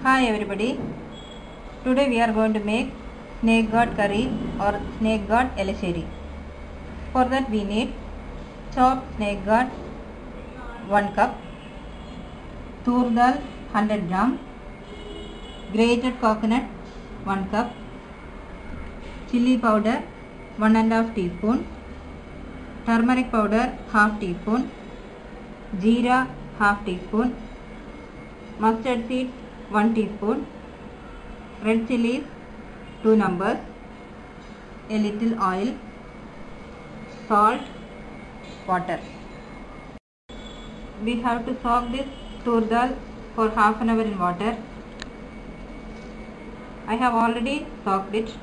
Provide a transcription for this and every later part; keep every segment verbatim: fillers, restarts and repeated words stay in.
Hi everybody, today we are going to make snake gourd curry or snake gourd eliseri. For that we need chopped snake gourd one cup, tur dal one hundred gram, grated coconut one cup, chili powder one and a half teaspoon, turmeric powder half teaspoon, jeera half teaspoon, mustard seed one teaspoon, red chilies two numbers, a little oil, salt, water. We have to soak this tur dal for half an hour in water. I have already soaked it.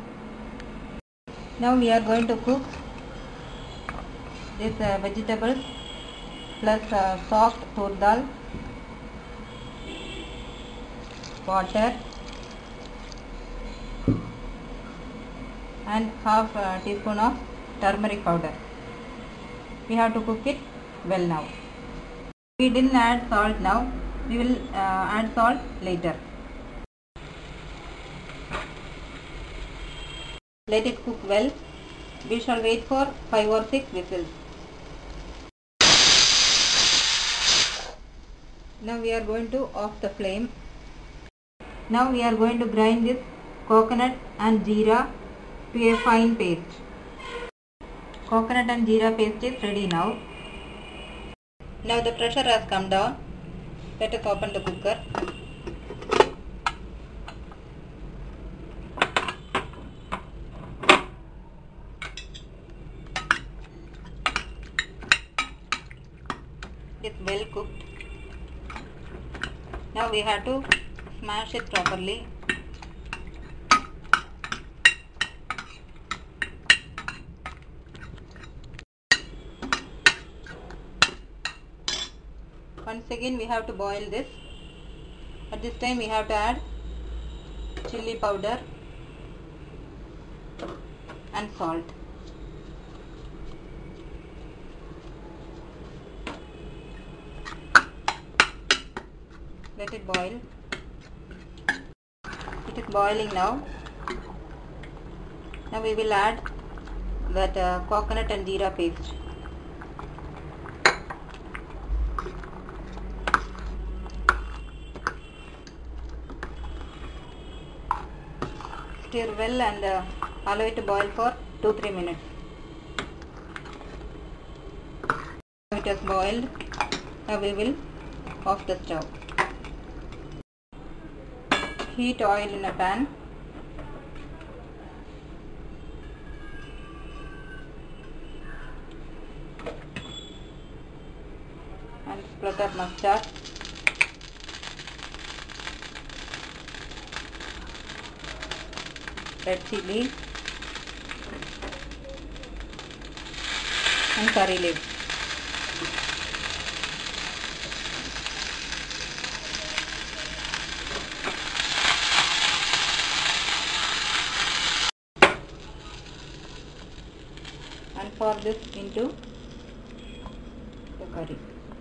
Now we are going to cook this uh, vegetables plus uh, soaked tur dal, water and half a teaspoon of turmeric powder. We have to cook it well now. We didn't add salt now. We will uh, add salt later. Let it cook well. We shall wait for five or six whistles. Now we are going to off the flame. Now we are going to grind this coconut and jeera to a fine paste. Coconut and jeera paste is ready now. Now the pressure has come down. Let us open the cooker. It's well cooked. Now we have to smash it properly. Once again we have to boil this. At this time we have to add chili powder and salt. Let it boil. It is boiling now. Now we will add that uh, coconut and jeera paste. Stir well and uh, allow it to boil for two to three minutes. It has boiled. Now we will off the stove. Heat oil in a pan. And splutter mustard. Red chili and curry leaves. And pour this into the curry.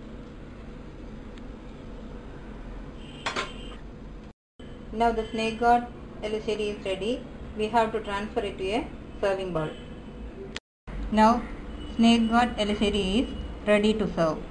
Now the snake gourd eliseri is ready. We have to transfer it to a serving bowl. Now snake gourd eliseri is ready to serve.